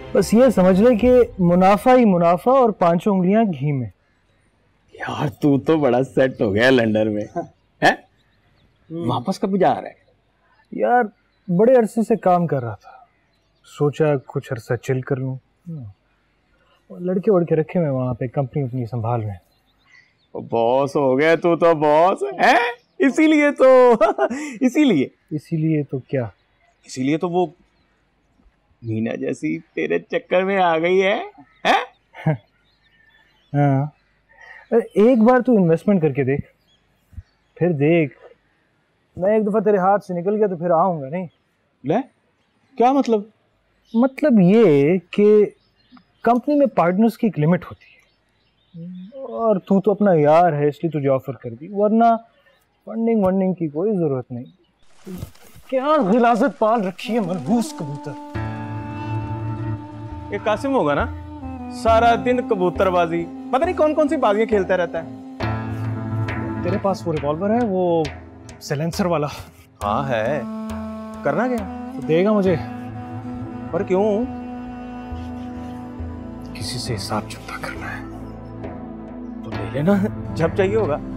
बस ये समझ ले कि मुनाफा ही मुनाफा और पांचों उंगलियां घी में। यार तू तो बड़ा सेट हो गया लंदन में है। वापस कब जा रहा है? यार बड़े अरसे से काम कर रहा था, सोचा कुछ अरसा चिल कर लूं। लड़के वड़के रखे हुए वहां पे, कंपनी अपनी संभाल रहे हैं। बॉस हो गया तू तो, बॉस है इसीलिए तो इसीलिए तो क्या? इसीलिए तो वो मीना जैसी तेरे चक्कर में आ गई है, हैं? हाँ, एक बार तू इन्वेस्टमेंट करके देख, फिर देख। मैं एक दफा तेरे हाथ से निकल गया तो फिर आऊंगा नहीं। ले क्या मतलब? मतलब ये कि कंपनी में पार्टनर्स की एक लिमिट होती है, और तू तो अपना यार है इसलिए तुझे ऑफर कर दी, वरना फंडिंग वंडिंग की कोई जरूरत नहीं। क्या गिलाजत पाल रखी है मनहूस कबूतर। ये कासिम होगा ना, सारा दिन कबूतरबाजी, पता नहीं कौन कौन सी बाजियां खेलता रहता है। तेरे पास वो रिवॉल्वर है, वो साइलेंसर वाला? हाँ है। करना क्या? तो देगा मुझे? पर क्यों? किसी से हिसाब चुकता करना है। तो ले लेना जब चाहिए होगा।